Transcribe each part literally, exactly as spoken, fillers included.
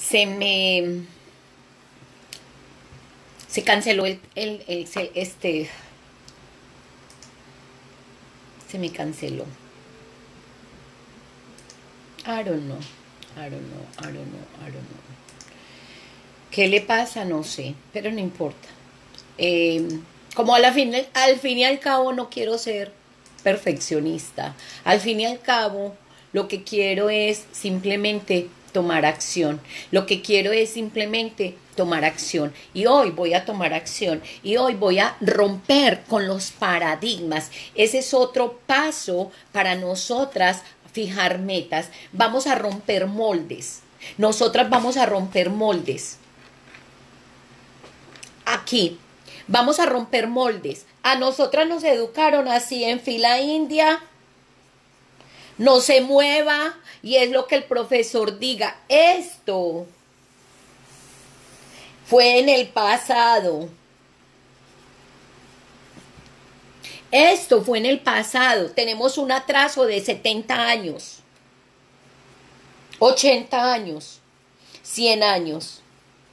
se me, se canceló el, el, el se- este, se me canceló. I don't know, I don't know, I don't know, I don't know. ¿Qué le pasa? No sé, pero no importa. Eh, como a la fin, al fin y al cabo no quiero ser perfeccionista. Al fin y al cabo lo que quiero es simplemente tomar acción. Lo que quiero es simplemente tomar acción. Y hoy voy a tomar acción. Y hoy voy a romper con los paradigmas. Ese es otro paso para nosotras fijar metas. Vamos a romper moldes. Nosotras vamos a romper moldes. Aquí vamos a romper moldes. A nosotras nos educaron así en fila india, no se mueva y es lo que el profesor diga. Esto fue en el pasado. Esto fue en el pasado. Tenemos un atraso de setenta años, ochenta años, cien años.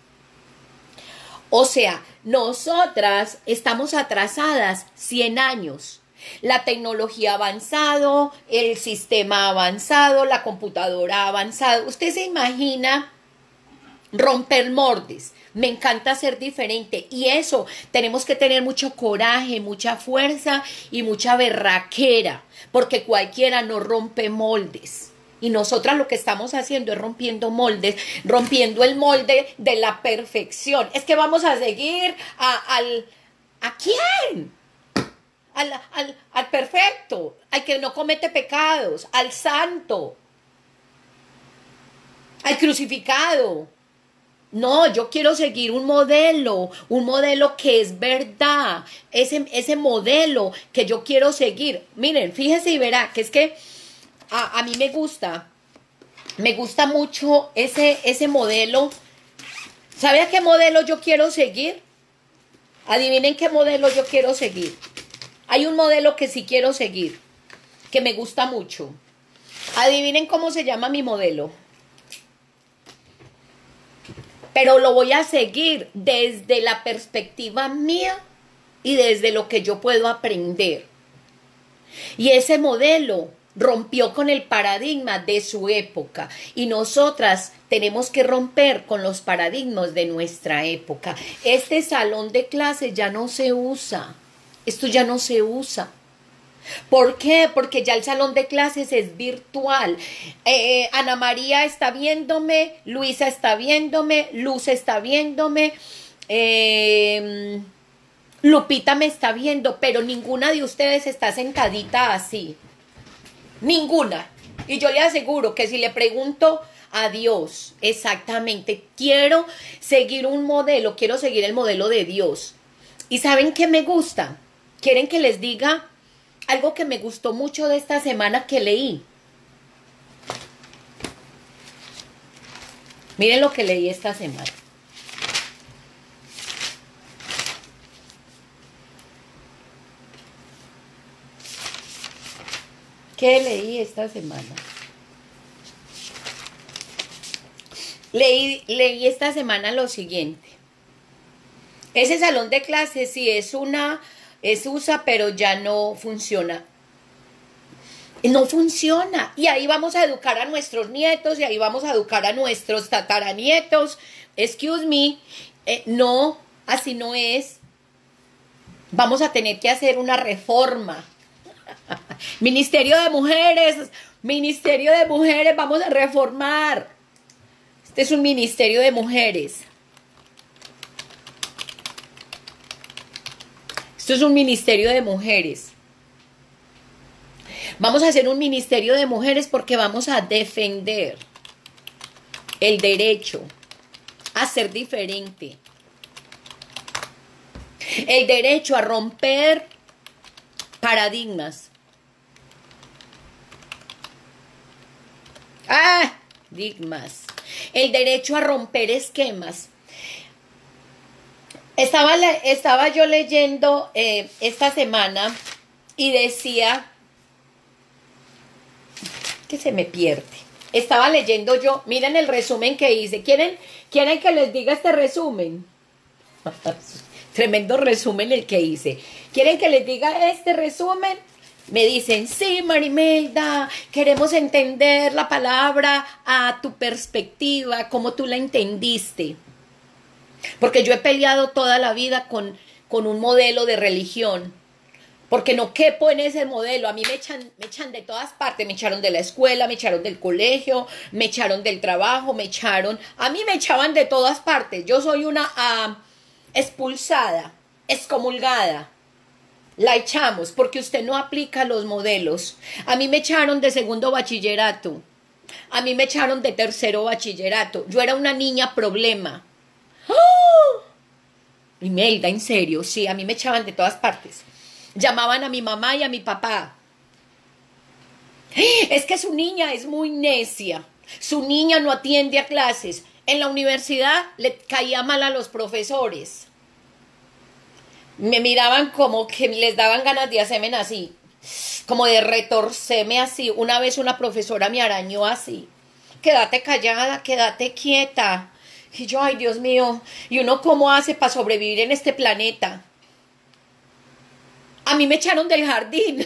O sea, nosotras estamos atrasadas cien años. La tecnología ha avanzado, el sistema ha avanzado, la computadora ha avanzado. Usted se imagina romper moldes. Me encanta ser diferente y eso tenemos que tener mucho coraje, mucha fuerza y mucha berraquera, porque cualquiera no rompe moldes. Y nosotras lo que estamos haciendo es rompiendo moldes, rompiendo el molde de la perfección. Es que vamos a seguir a, al... ¿A quién? Al, al, al perfecto, al que no comete pecados, al santo, al crucificado. No, yo quiero seguir un modelo, un modelo que es verdad, ese, ese modelo que yo quiero seguir. Miren, fíjese y verá que es que a, a mí me gusta, me gusta mucho ese, ese modelo. ¿Sabe a qué modelo yo quiero seguir? Adivinen qué modelo yo quiero seguir. Hay un modelo que sí quiero seguir, que me gusta mucho. Adivinen cómo se llama mi modelo. Pero lo voy a seguir desde la perspectiva mía y desde lo que yo puedo aprender. Y ese modelo rompió con el paradigma de su época. Y nosotras tenemos que romper con los paradigmas de nuestra época. Este salón de clase ya no se usa. Esto ya no se usa. ¿Por qué? Porque ya el salón de clases es virtual. Eh, eh, Ana María está viéndome, Luisa está viéndome, Luz está viéndome, eh, Lupita me está viendo, pero ninguna de ustedes está sentadita así. Ninguna. Y yo le aseguro que si le pregunto a Dios, exactamente, quiero seguir un modelo, quiero seguir el modelo de Dios. ¿Y saben qué me gusta? ¿Quieren que les diga algo que me gustó mucho de esta semana que leí? Miren lo que leí esta semana. ¿Qué leí esta semana? Leí, leí esta semana lo siguiente. Ese salón de clases sí es una, es usa, pero ya no funciona. No funciona. Y ahí vamos a educar a nuestros nietos y ahí vamos a educar a nuestros tataranietos. Excuse me. Eh, no, así no es. Vamos a tener que hacer una reforma. Ministerio de Mujeres, Ministerio de Mujeres, vamos a reformar. Este es un ministerio de mujeres. Esto es un ministerio de mujeres. Vamos a hacer un ministerio de mujeres porque vamos a defender el derecho a ser diferente. El derecho a romper paradigmas. Ah, digmas. El derecho a romper esquemas. Estaba, estaba yo leyendo eh, esta semana y decía que se me pierde. Estaba leyendo yo, miren el resumen que hice. ¿Quieren, quieren que les diga este resumen? Tremendo resumen el que hice. ¿Quieren que les diga este resumen? Me dicen, sí, Marimelda, queremos entender la palabra a tu perspectiva, como tú la entendiste. Porque yo he peleado toda la vida con, con un modelo de religión. Porque no quepo en ese modelo. A mí me echan, me echan de todas partes. Me echaron de la escuela, me echaron del colegio, me echaron del trabajo, me echaron... A mí me echaban de todas partes. Yo soy una uh, expulsada, excomulgada. La echamos porque usted no aplica los modelos. A mí me echaron de segundo bachillerato. A mí me echaron de tercero bachillerato. Yo era una niña problema. ¡Oh! Imelda, en serio, sí, a mí me echaban de todas partes. Llamaban a mi mamá y a mi papá. Es que su niña es muy necia. Su niña no atiende a clases. En la universidad le caía mal a los profesores. Me miraban como que les daban ganas de hacerme así, como de retorcerme así. Una vez una profesora me arañó así. Quédate callada, quédate quieta. Y yo, ay, Dios mío, ¿y uno cómo hace para sobrevivir en este planeta? A mí me echaron del jardín.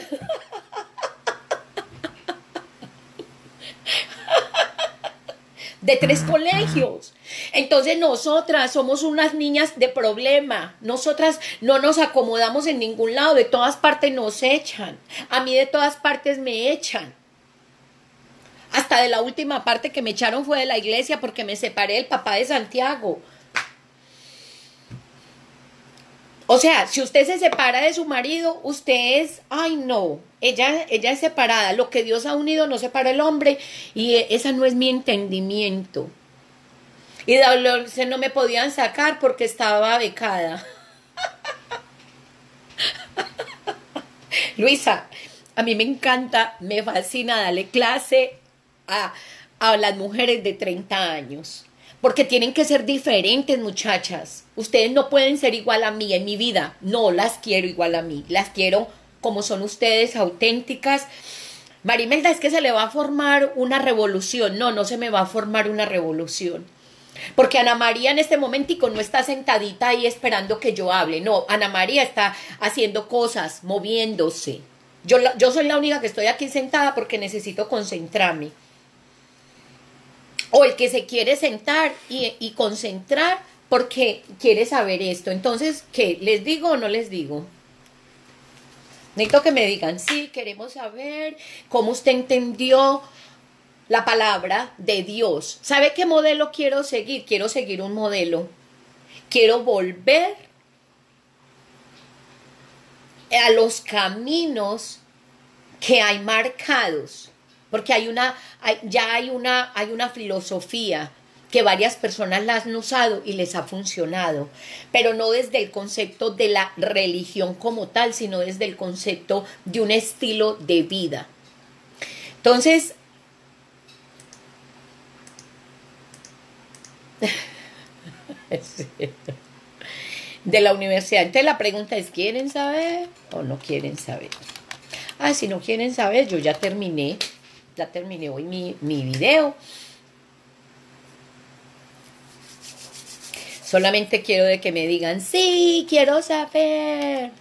De tres colegios. Entonces nosotras somos unas niñas de problema. Nosotras no nos acomodamos en ningún lado. De todas partes nos echan. A mí de todas partes me echan. Hasta de la última parte que me echaron fue de la iglesia porque me separé del papá de Santiago. O sea, si usted se separa de su marido, usted es, ay no, ella, ella es separada. Lo que Dios ha unido no separa el hombre y ese no es mi entendimiento. Y de no me podían sacar porque estaba becada. Luisa, a mí me encanta, me fascina darle clase a, a las mujeres de treinta años. Porque tienen que ser diferentes, muchachas. Ustedes no pueden ser igual a mí en mi vida. No las quiero igual a mí. Las quiero como son ustedes, auténticas. Marimelda, es que se le va a formar una revolución. No, no se me va a formar una revolución. Porque Ana María en este momentico no está sentadita ahí esperando que yo hable. No, Ana María está haciendo cosas, moviéndose. Yo, yo soy la única que estoy aquí sentada porque necesito concentrarme. O el que se quiere sentar y, y concentrar porque quiere saber esto. Entonces, ¿qué? ¿Les digo o no les digo? Necesito que me digan, sí, queremos saber cómo usted entendió la palabra de Dios. ¿Sabe qué modelo quiero seguir? Quiero seguir un modelo. Quiero volver a los caminos que hay marcados. Porque hay una, hay, ya hay una, hay una filosofía que varias personas la han usado y les ha funcionado, pero no desde el concepto de la religión como tal, sino desde el concepto de un estilo de vida. Entonces, de la universidad. Entonces la pregunta es, ¿quieren saber o no quieren saber? Ah, si no quieren saber, yo ya terminé. Ya terminé hoy mi, mi video. Solamente quiero de que me digan, sí, quiero saber.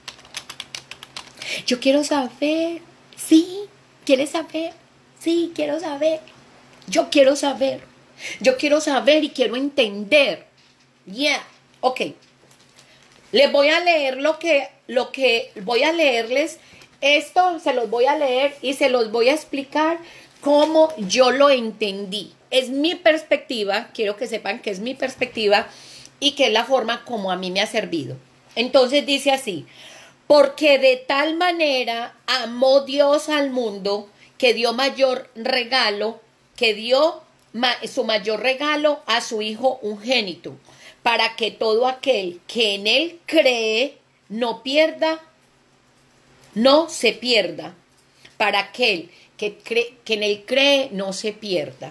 Yo quiero saber. Sí, ¿quieres saber? Sí, quiero saber. Yo quiero saber. Yo quiero saber y quiero entender. Yeah, ok. Les voy a leer lo que, lo que voy a leerles. Esto se los voy a leer y se los voy a explicar cómo yo lo entendí. Es mi perspectiva, quiero que sepan que es mi perspectiva y que es la forma como a mí me ha servido. Entonces dice así, porque de tal manera amó Dios al mundo que dio mayor regalo, que dio ma su mayor regalo a su Hijo unigénito, para que todo aquel que en Él cree no pierda, no se pierda, para aquel que, cree, que en Él cree no se pierda.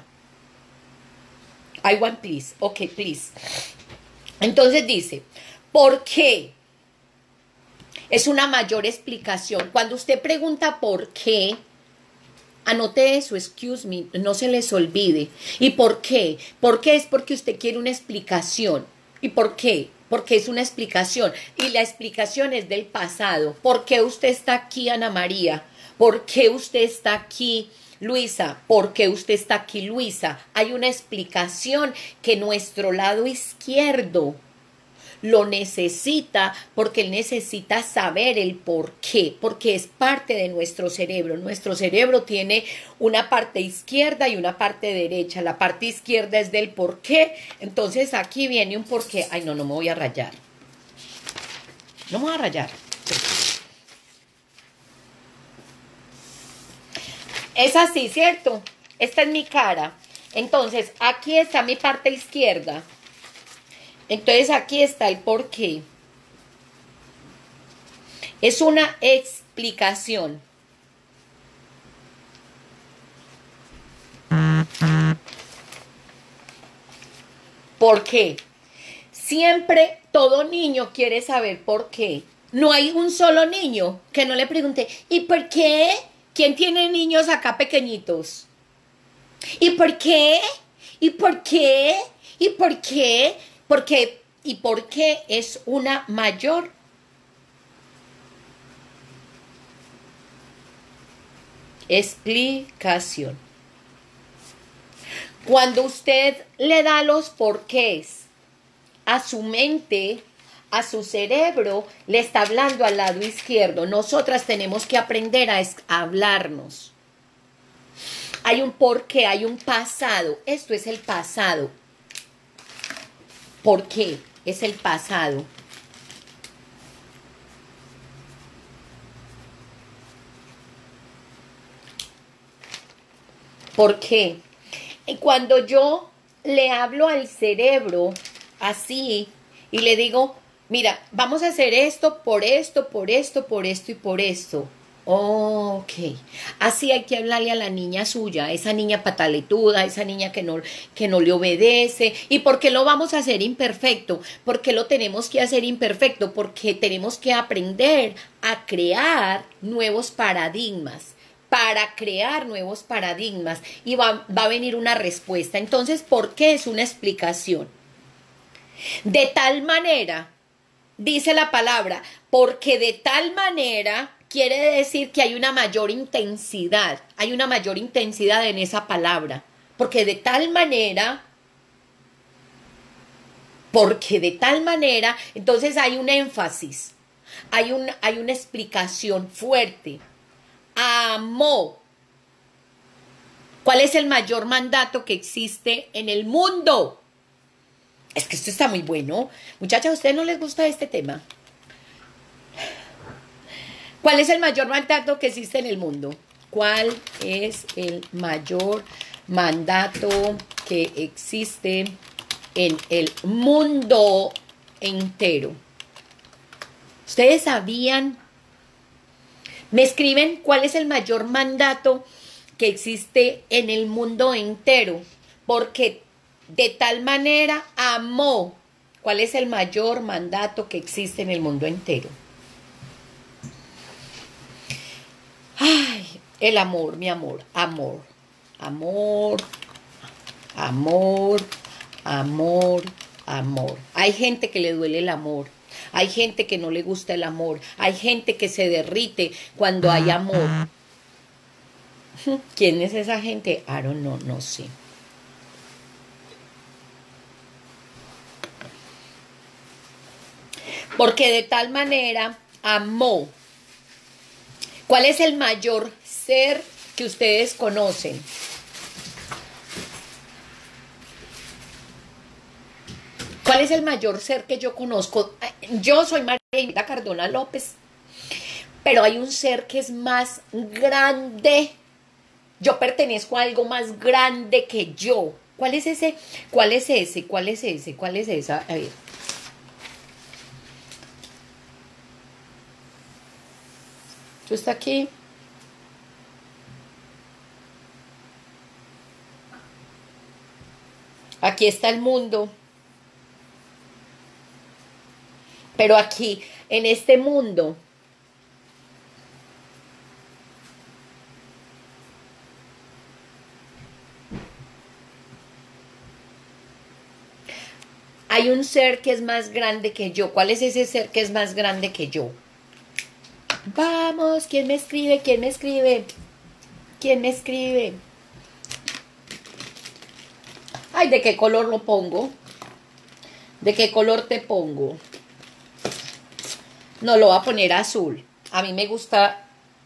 I want please, ok, please. Entonces dice, ¿por qué? Es una mayor explicación. Cuando usted pregunta por qué, Anote eso, excuse me, no se les olvide. ¿Y por qué? ¿Por qué? Es porque usted quiere una explicación. ¿Y por qué? Porque es una explicación. Y la explicación es del pasado. ¿Por qué usted está aquí, Ana María? ¿Por qué usted está aquí, Luisa? ¿Por qué usted está aquí, Luisa? Hay una explicación que nuestro lado izquierdo lo necesita, porque él necesita saber el por qué, porque es parte de nuestro cerebro. Nuestro cerebro tiene una parte izquierda y una parte derecha. La parte izquierda es del por qué, entonces aquí viene un por qué. Ay, no, no me voy a rayar. No me voy a rayar. Es así, ¿cierto? Esta es mi cara. Entonces, aquí está mi parte izquierda. Entonces aquí está el por qué. Es una explicación. ¿Por qué? Siempre todo niño quiere saber por qué. No hay un solo niño que no le pregunte, ¿y por qué? ¿Quién tiene niños acá pequeñitos? ¿Y por qué? ¿Y por qué? ¿Y por qué? Porque, ¿y por qué es una mayor explicación? Cuando usted le da los porqués a su mente, a su cerebro, le está hablando al lado izquierdo. Nosotras tenemos que aprender a, a hablarnos. Hay un porqué, hay un pasado. Esto es el pasado. ¿Por qué? Es el pasado. ¿Por qué? Y cuando yo le hablo al cerebro así y le digo, mira, vamos a hacer esto, por esto, por esto, por esto y por esto. Ok, así hay que hablarle a la niña suya, esa niña pataletuda, esa niña que no, que no le obedece. ¿Y por qué lo vamos a hacer imperfecto? ¿Por qué lo tenemos que hacer imperfecto? Porque tenemos que aprender a crear nuevos paradigmas, para crear nuevos paradigmas, y va, va a venir una respuesta. Entonces, ¿por qué es una explicación? De tal manera, dice la palabra, porque de tal manera quiere decir que hay una mayor intensidad, hay una mayor intensidad en esa palabra, porque de tal manera, porque de tal manera, entonces hay un énfasis, hay, un, hay una explicación fuerte. Amó. ¿Cuál es el mayor mandato que existe en el mundo? Es que esto está muy bueno. Muchachas, ¿a ustedes no les gusta este tema? ¿Cuál es el mayor mandato que existe en el mundo? ¿Cuál es el mayor mandato que existe en el mundo entero? ¿Ustedes sabían? Me escriben cuál es el mayor mandato que existe en el mundo entero. Porque de tal manera amó. ¿Cuál es el mayor mandato que existe en el mundo entero? Ay, el amor, mi amor, amor, amor, amor, amor, amor. Hay gente que le duele el amor. Hay gente que no le gusta el amor. Hay gente que se derrite cuando hay amor. ¿Quién es esa gente? I don't know, no sé. Porque de tal manera amó. ¿Cuál es el mayor ser que ustedes conocen? ¿Cuál es el mayor ser que yo conozco? Yo soy María Cardona López, pero hay un ser que es más grande. Yo pertenezco a algo más grande que yo. ¿Cuál es ese? ¿Cuál es ese? ¿Cuál es ese? ¿Cuál es esa? A ver. ¿Tú estás aquí? Aquí está el mundo. Pero aquí, en este mundo, Hay un ser que es más grande que yo. ¿Cuál es ese ser que es más grande que yo? Vamos, ¿quién me escribe? ¿Quién me escribe? ¿Quién me escribe? Ay, ¿de qué color lo pongo? ¿De qué color te pongo? No, lo voy a poner azul. A mí me gusta...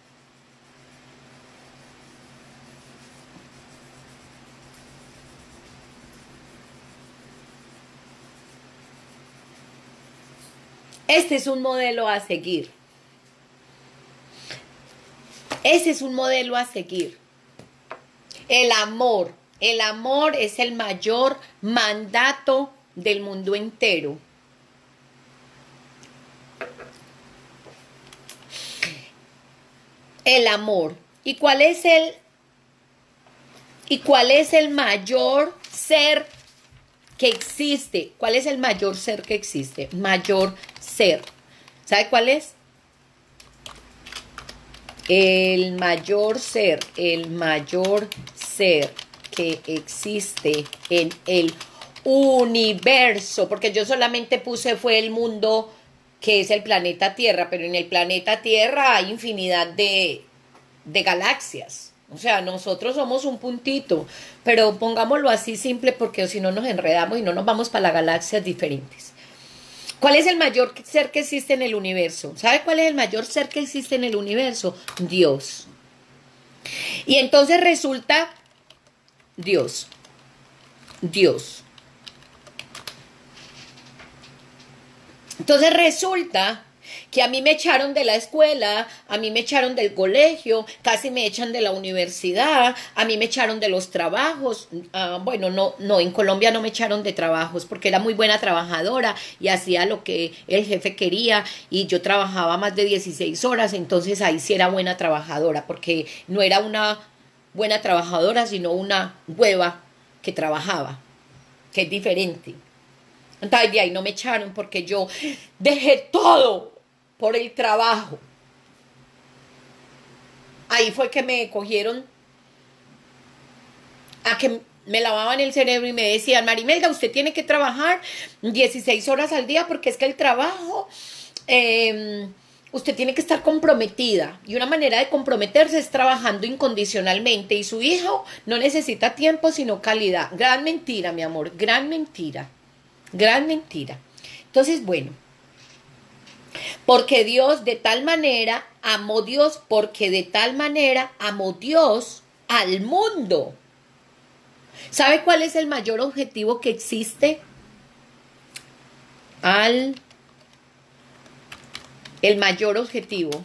Este es un modelo a seguir. Ese es un modelo a seguir. El amor. El amor es el mayor mandato del mundo entero. El amor. ¿Y cuál es el y cuál es el mayor ser que existe? ¿Cuál es el mayor ser que existe? Mayor ser. ¿Sabe cuál es? El mayor ser, el mayor ser que existe en el universo, porque yo solamente puse fue el mundo que es el planeta Tierra, pero en el planeta Tierra hay infinidad de, de galaxias. O sea, nosotros somos un puntito, pero pongámoslo así simple porque si no nos enredamos y no nos vamos para las galaxias diferentes. ¿Cuál es el mayor ser que existe en el universo? ¿Sabe cuál es el mayor ser que existe en el universo? Dios. Y entonces resulta Dios. Dios. Entonces resulta que a mí me echaron de la escuela, a mí me echaron del colegio, casi me echan de la universidad, a mí me echaron de los trabajos. Uh, bueno, no, no, en Colombia no me echaron de trabajos porque era muy buena trabajadora y hacía lo que el jefe quería y yo trabajaba más de dieciséis horas, entonces ahí sí era buena trabajadora porque no era una buena trabajadora, sino una hueva que trabajaba, que es diferente. Entonces de ahí no me echaron porque yo dejé todo por el trabajo. Ahí fue que me cogieron a que me lavaban el cerebro y me decían, Marimelda, usted tiene que trabajar dieciséis horas al día porque es que el trabajo, eh, usted tiene que estar comprometida. Y una manera de comprometerse es trabajando incondicionalmente. Y su hijo no necesita tiempo, sino calidad. Gran mentira, mi amor, gran mentira. Gran mentira. Entonces, bueno, porque Dios de tal manera amó Dios, porque de tal manera amó Dios al mundo. ¿Sabe cuál es el mayor objetivo que existe? Al el mayor objetivo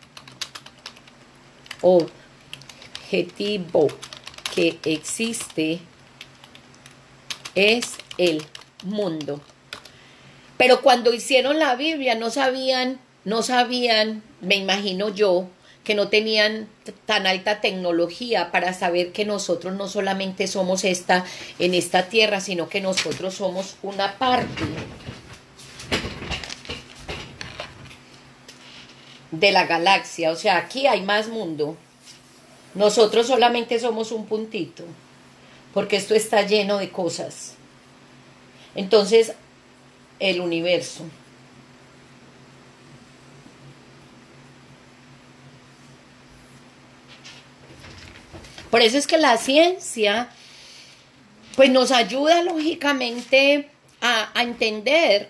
objetivo que existe es el mundo. Pero cuando hicieron la Biblia no sabían, no sabían, me imagino yo, que no tenían tan alta tecnología para saber que nosotros no solamente somos esta en esta tierra, sino que nosotros somos una parte de la galaxia. O sea, aquí hay más mundo. Nosotros solamente somos un puntito, porque esto está lleno de cosas. Entonces, el universo. Por eso es que la ciencia, pues nos ayuda lógicamente a, a entender.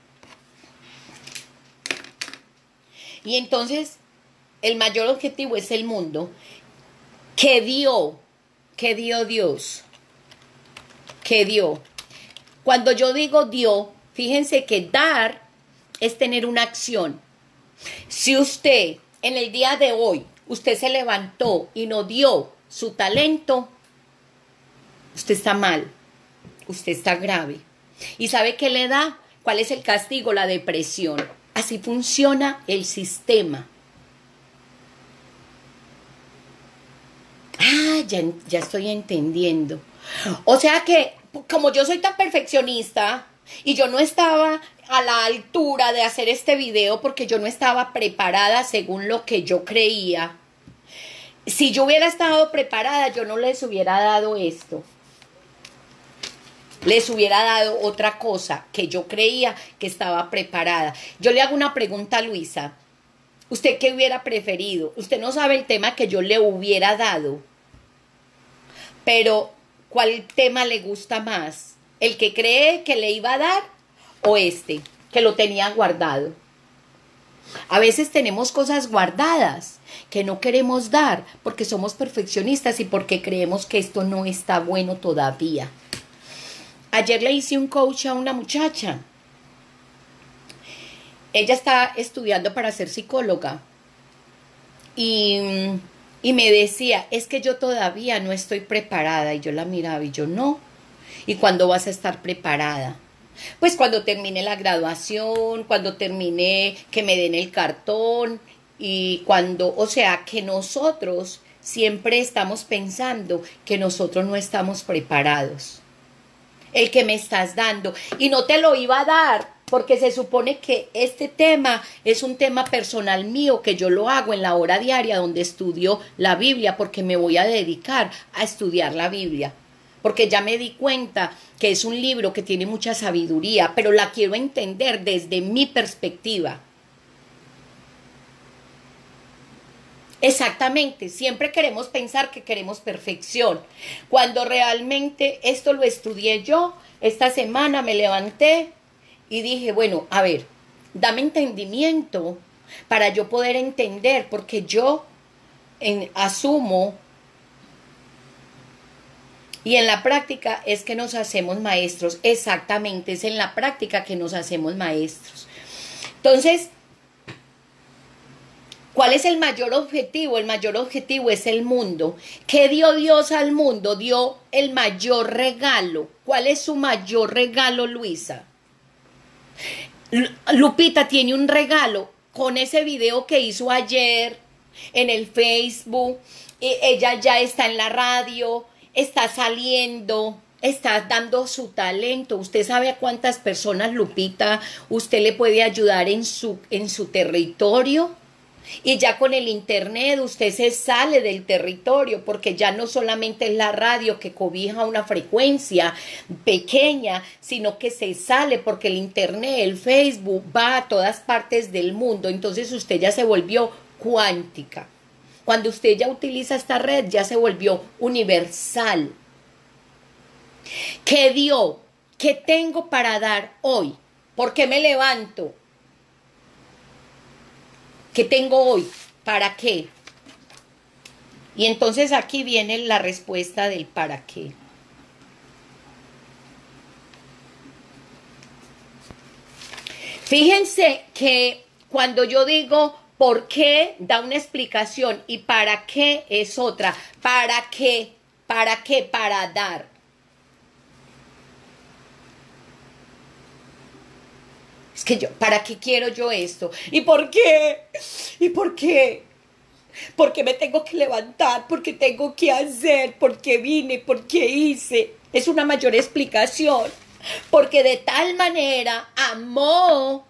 Y entonces, el mayor objetivo es el mundo. ¿Qué dio? ¿Qué dio Dios? ¿Qué dio? Cuando yo digo dio, fíjense que dar es tener una acción. Si usted en el día de hoy, usted se levantó y no dio su talento, usted está mal, usted está grave. ¿Y sabe qué le da? ¿Cuál es el castigo? La depresión. Así funciona el sistema. Ah, ya, ya estoy entendiendo. O sea que, como yo soy tan perfeccionista y yo no estaba a la altura de hacer este video porque yo no estaba preparada según lo que yo creía. Si yo hubiera estado preparada, yo no les hubiera dado esto. les hubiera dado otra cosa que yo creía que estaba preparada. Yo le hago una pregunta a Luisa. ¿Usted qué hubiera preferido? Usted no sabe el tema que yo le hubiera dado, pero ¿cuál tema le gusta más? ¿El que cree que le iba a dar o este, que lo tenía guardado? A veces tenemos cosas guardadas que no queremos dar porque somos perfeccionistas y porque creemos que esto no está bueno todavía. Ayer le hice un coach a una muchacha. Ella está estudiando para ser psicóloga y, y me decía, es que yo todavía no estoy preparada. Y yo la miraba y yo, no. ¿Y cuándo vas a estar preparada? Pues cuando termine la graduación, cuando termine que me den el cartón y cuando, o sea, que nosotros siempre estamos pensando que nosotros no estamos preparados. El que me estás dando y no te lo iba a dar porque se supone que este tema es un tema personal mío que yo lo hago en la hora diaria donde estudio la Biblia porque me voy a dedicar a estudiar la Biblia. Porque ya me di cuenta que es un libro que tiene mucha sabiduría, pero la quiero entender desde mi perspectiva. Exactamente, siempre queremos pensar que queremos perfección, cuando realmente esto lo estudié yo. Esta semana me levanté y dije, bueno, a ver, dame entendimiento para yo poder entender, porque yo en, asumo. Y en la práctica es que nos hacemos maestros. Exactamente, es en la práctica que nos hacemos maestros. Entonces, ¿cuál es el mayor objetivo? El mayor objetivo es el mundo. ¿Qué dio Dios al mundo? Dio el mayor regalo. ¿Cuál es su mayor regalo, Luisa? Lupita tiene un regalo con ese video que hizo ayer en el Facebook. Ella ya está en la radio. Está saliendo, está dando su talento. Usted sabe a cuántas personas, Lupita, usted le puede ayudar en su, en su territorio. Y ya con el internet usted se sale del territorio porque ya no solamente es la radio que cobija una frecuencia pequeña, sino que se sale porque el internet, el Facebook va a todas partes del mundo. Entonces usted ya se volvió cuántica. Cuando usted ya utiliza esta red, ya se volvió universal. ¿Qué dio? ¿Qué tengo para dar hoy? ¿Por qué me levanto? ¿Qué tengo hoy? ¿Para qué? Y entonces aquí viene la respuesta del para qué. Fíjense que cuando yo digo ¿por qué? Da una explicación y ¿para qué? Es otra. ¿Para qué? ¿Para qué? Para dar. Es que yo, ¿para qué quiero yo esto? ¿Y por qué? ¿Y por qué? ¿Por qué me tengo que levantar? ¿Por qué tengo que hacer? ¿Por qué vine? ¿Por qué hice? Es una mayor explicación. Porque de tal manera amó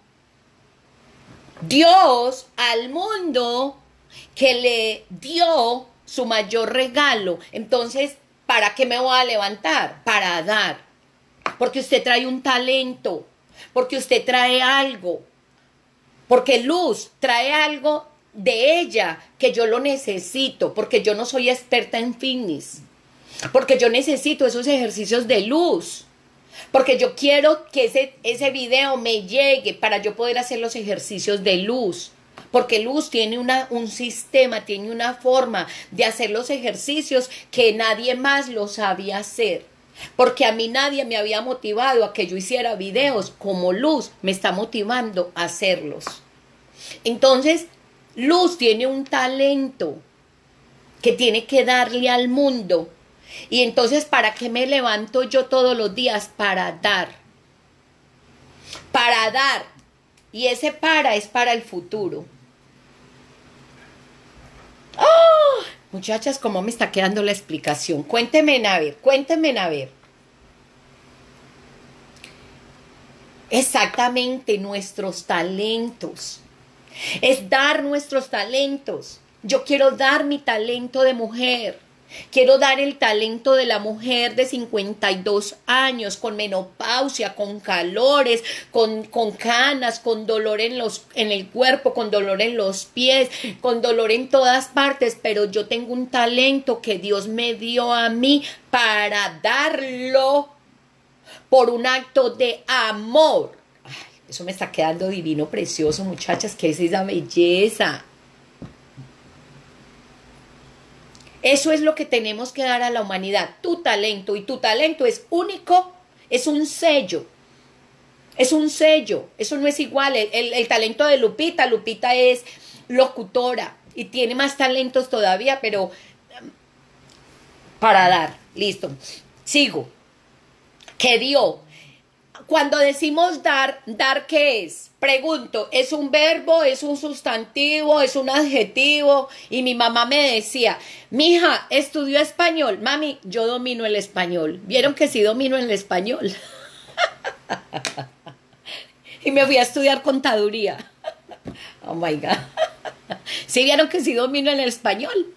Dios al mundo que le dio su mayor regalo. Entonces, ¿para qué me voy a levantar? Para dar. Porque usted trae un talento, porque usted trae algo, porque Luz trae algo de ella que yo lo necesito, porque yo no soy experta en fitness, porque yo necesito esos ejercicios de Luz. Porque yo quiero que ese, ese video me llegue para yo poder hacer los ejercicios de Luz. Porque Luz tiene una, un sistema, tiene una forma de hacer los ejercicios que nadie más lo sabía hacer. Porque a mí nadie me había motivado a que yo hiciera videos como Luz me está motivando a hacerlos. Entonces, Luz tiene un talento que tiene que darle al mundo. Y entonces, ¿para qué me levanto yo todos los días? Para dar. Para dar. Y ese para es para el futuro. ¡Oh! Muchachas, ¿cómo me está quedando la explicación? Cuéntenme a ver, cuéntenme a ver. Exactamente, nuestros talentos. Es dar nuestros talentos. Yo quiero dar mi talento de mujer. Quiero dar el talento de la mujer de cincuenta y dos años, con menopausia, con calores, con, con canas, con dolor en, los, en el cuerpo, con dolor en los pies, con dolor en todas partes, pero yo tengo un talento que Dios me dio a mí para darlo por un acto de amor. Ay, eso me está quedando divino, precioso, muchachas, ¿qué es esa belleza? Eso es lo que tenemos que dar a la humanidad, tu talento, y tu talento es único, es un sello, es un sello, eso no es igual. El, el, el talento de Lupita, Lupita es locutora y tiene más talentos todavía, pero para dar, listo, sigo, ¿qué dio? Cuando decimos dar, ¿dar qué es? Pregunto, ¿es un verbo, es un sustantivo, es un adjetivo? Y mi mamá me decía, mija, ¿estudió español? Mami, yo domino el español. ¿Vieron que sí domino el español? Y me fui a estudiar contaduría. Oh my God. ¿Sí vieron que sí domino el español?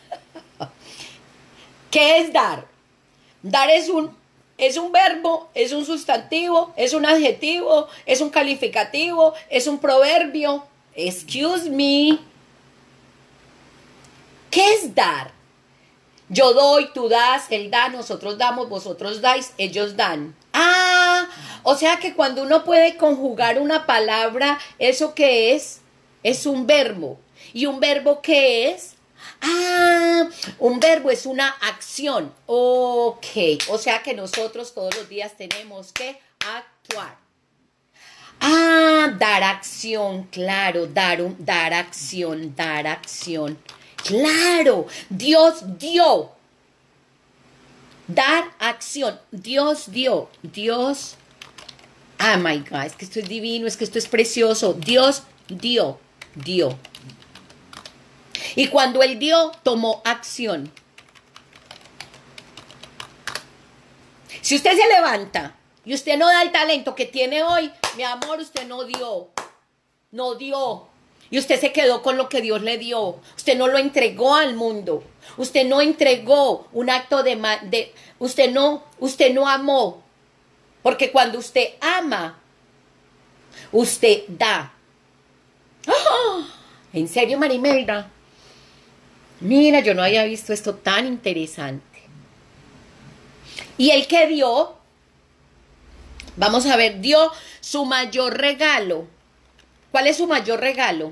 ¿Qué es dar? Dar es un... Es un verbo, es un sustantivo, es un adjetivo, es un calificativo, es un proverbio. Excuse me. ¿Qué es dar? Yo doy, tú das, él da, nosotros damos, vosotros dais, ellos dan. Ah, o sea que cuando uno puede conjugar una palabra, ¿eso qué es? Es un verbo. ¿Y un verbo qué es? Ah, un verbo es una acción. Ok, o sea que nosotros todos los días tenemos que actuar. Ah, dar acción, claro, dar, un, dar acción, dar acción. Claro, Dios dio. Dar acción, Dios dio, Dios. Oh my God, es que esto es divino, es que esto es precioso. Dios dio, dio. Y cuando Él dio, tomó acción. Si usted se levanta y usted no da el talento que tiene hoy, mi amor, usted no dio. No dio. Y usted se quedó con lo que Dios le dio. Usted no lo entregó al mundo. Usted no entregó un acto de... de usted, no, usted no amó. Porque cuando usted ama, usted da. ¡Oh! ¿En serio, Marimelda? Mira, yo no había visto esto tan interesante. Y el que dio, vamos a ver, dio su mayor regalo. ¿Cuál es su mayor regalo?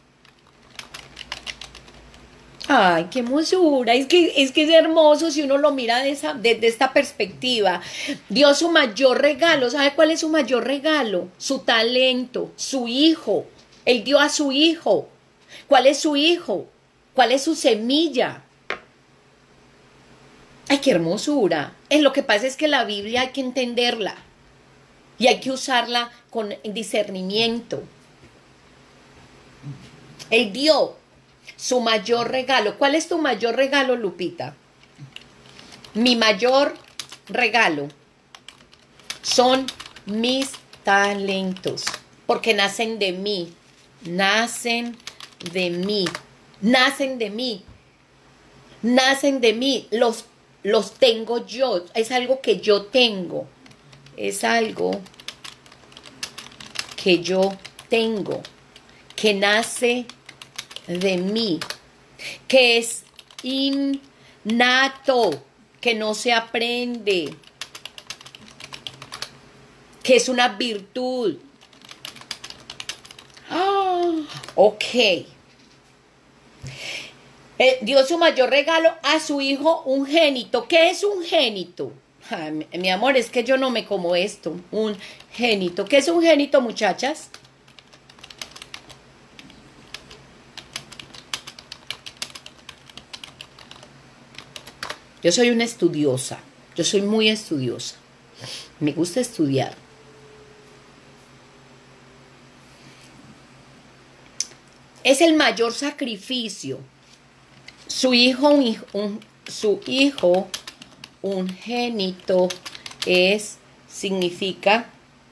Ay, qué hermosura. Es que, es que es hermoso si uno lo mira de esa, desde esta perspectiva. Dio su mayor regalo. ¿Sabe cuál es su mayor regalo? Su talento, su hijo. Él dio a su hijo. ¿Cuál es su hijo? ¿Cuál es su semilla? ¡Ay, qué hermosura! Es lo que pasa es que la Biblia hay que entenderla y hay que usarla con discernimiento. Él dio su mayor regalo. ¿Cuál es tu mayor regalo, Lupita? Mi mayor regalo son mis talentos, porque nacen de mí, nacen de mí. Nacen de mí, nacen de mí, los, los tengo yo, es algo que yo tengo, es algo que yo tengo, que nace de mí, que es innato, que no se aprende, que es una virtud. Ah, ok. Eh, dio su mayor regalo a su hijo ungénito. ¿Qué es ungénito? Ay, mi, mi amor, es que yo no me como esto. Un génito. ¿Qué es ungénito, muchachas? Yo soy una estudiosa. Yo soy muy estudiosa. Me gusta estudiar. Es el mayor sacrificio. Su hijo, un hijo un, su hijo ungénito es, significa,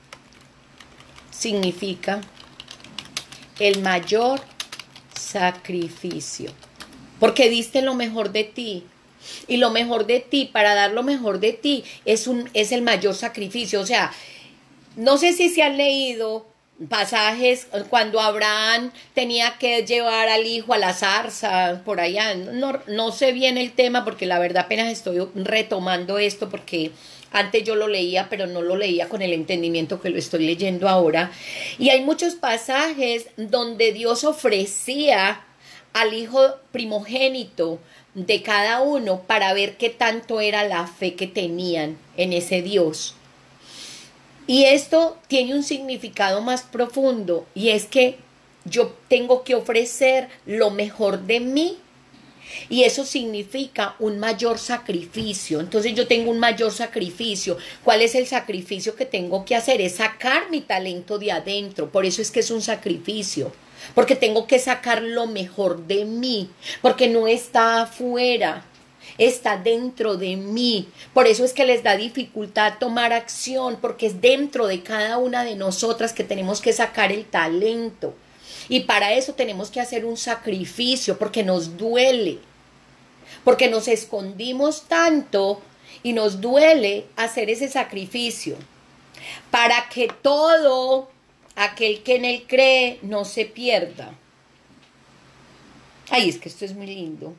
significa el mayor sacrificio. Porque diste lo mejor de ti. Y lo mejor de ti, para dar lo mejor de ti, es, un, es el mayor sacrificio. O sea, no sé si se han leído pasajes cuando Abraham tenía que llevar al hijo a la zarza, por allá. No, no sé bien el tema porque la verdad apenas estoy retomando esto porque antes yo lo leía, pero no lo leía con el entendimiento que lo estoy leyendo ahora. Y hay muchos pasajes donde Dios ofrecía al hijo primogénito de cada uno para ver qué tanto era la fe que tenían en ese Dios. Y esto tiene un significado más profundo y es que yo tengo que ofrecer lo mejor de mí y eso significa un mayor sacrificio. Entonces yo tengo un mayor sacrificio. ¿Cuál es el sacrificio que tengo que hacer? Es sacar mi talento de adentro. Por eso es que es un sacrificio. Porque tengo que sacar lo mejor de mí. Porque no está afuera. Está dentro de mí. Por eso es que les da dificultad tomar acción. Porque es dentro de cada una de nosotras que tenemos que sacar el talento. Y para eso tenemos que hacer un sacrificio, porque nos duele, porque nos escondimos tanto y nos duele hacer ese sacrificio, para que todo aquel que en él cree no se pierda. Ay, es que esto es muy lindo.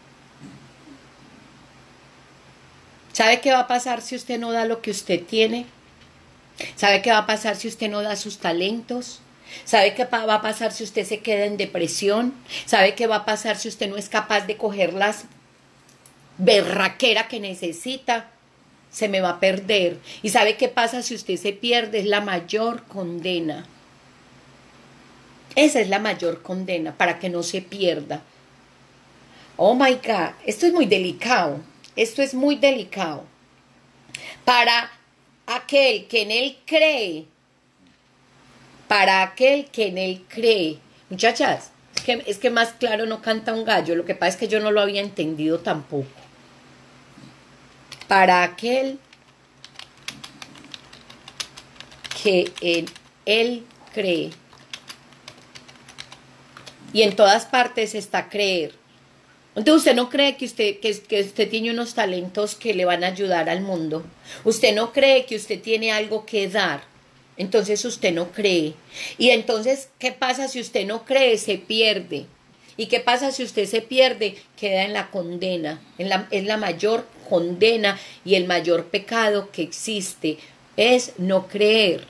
¿Sabe qué va a pasar si usted no da lo que usted tiene? ¿Sabe qué va a pasar si usted no da sus talentos? ¿Sabe qué va a pasar si usted se queda en depresión? ¿Sabe qué va a pasar si usted no es capaz de coger las berraquera que necesita? Se me va a perder. ¿Y sabe qué pasa si usted se pierde? Es la mayor condena. Esa es la mayor condena para que no se pierda. Oh my God, esto es muy delicado. Esto es muy delicado. Para aquel que en él cree, para aquel que en él cree. Muchachas, es que, es que más claro no canta un gallo. Lo que pasa es que yo no lo había entendido tampoco. Para aquel que en él cree. Y en todas partes está creer. Entonces usted no cree que usted, que, que usted tiene unos talentos que le van a ayudar al mundo. Usted no cree que usted tiene algo que dar. Entonces usted no cree. Y entonces, ¿qué pasa si usted no cree? Se pierde. ¿Y qué pasa si usted se pierde? Queda en la condena. En la, es la mayor condena y el mayor pecado que existe. Es no creer.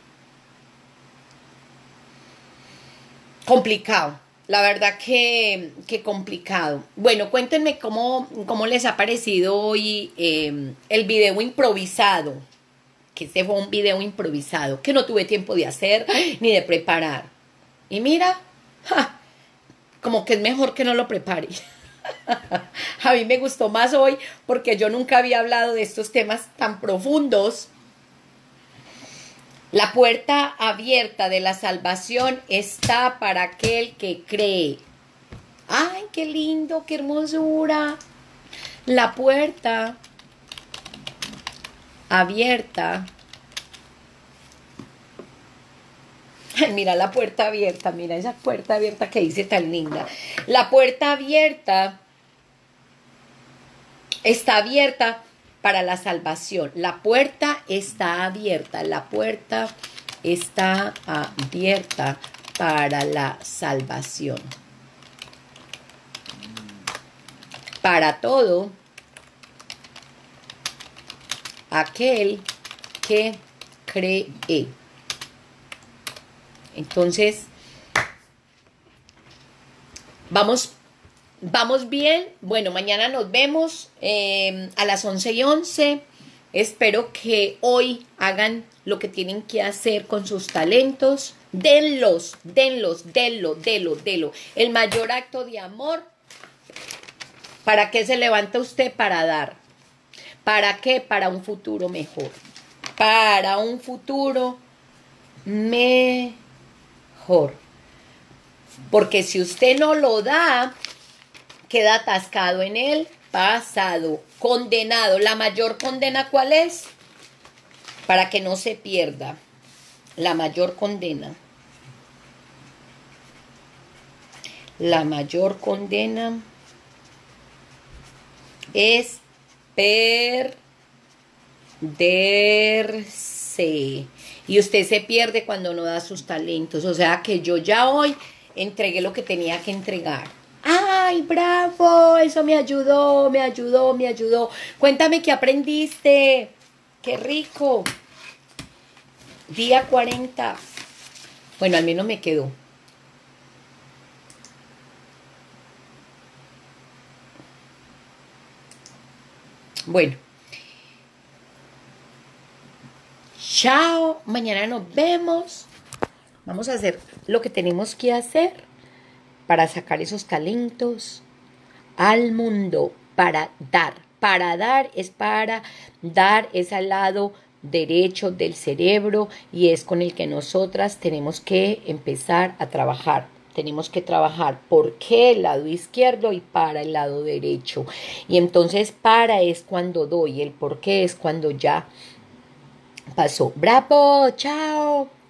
Complicado. La verdad que, que complicado. Bueno, cuéntenme cómo, cómo les ha parecido hoy eh, el video improvisado. Que este fue un video improvisado, que no tuve tiempo de hacer ni de preparar. Y mira, ja, como que es mejor que no lo prepare. A mí me gustó más hoy porque yo nunca había hablado de estos temas tan profundos. La puerta abierta de la salvación está para aquel que cree. ¡Ay, qué lindo, qué hermosura! La puerta abierta. Mira la puerta abierta, mira esa puerta abierta que dice tan linda. La puerta abierta está abierta para la salvación. La puerta está abierta, la puerta está abierta para la salvación. Para todo aquel que cree. Entonces, vamos, vamos bien. Bueno, mañana nos vemos eh, a las once y once. Espero que hoy hagan lo que tienen que hacer con sus talentos. Denlos, denlos, denlo, denlo, denlo. El mayor acto de amor. ¿Para qué se levanta usted? Para dar. ¿Para qué? Para un futuro mejor. Para un futuro mejor. Porque si usted no lo da, queda atascado en el pasado, condenado. ¿La mayor condena cuál es? Para que no se pierda. La mayor condena. La mayor condena es perderse. Y usted se pierde cuando no da sus talentos. O sea que yo ya hoy entregué lo que tenía que entregar. ¡Ay, bravo! Eso me ayudó, me ayudó, me ayudó. Cuéntame qué aprendiste. ¡Qué rico! Día cuarenta. Bueno, al menos me quedó. Bueno. Chao. Mañana nos vemos. Vamos a hacer lo que tenemos que hacer para sacar esos talentos al mundo, para dar. Para dar es para dar, es al lado derecho del cerebro y es con el que nosotras tenemos que empezar a trabajar. Tenemos que trabajar por qué el lado izquierdo y para el lado derecho. Y entonces para es cuando doy, el por qué es cuando ya pasó. ¡Bravo! ¡Chao!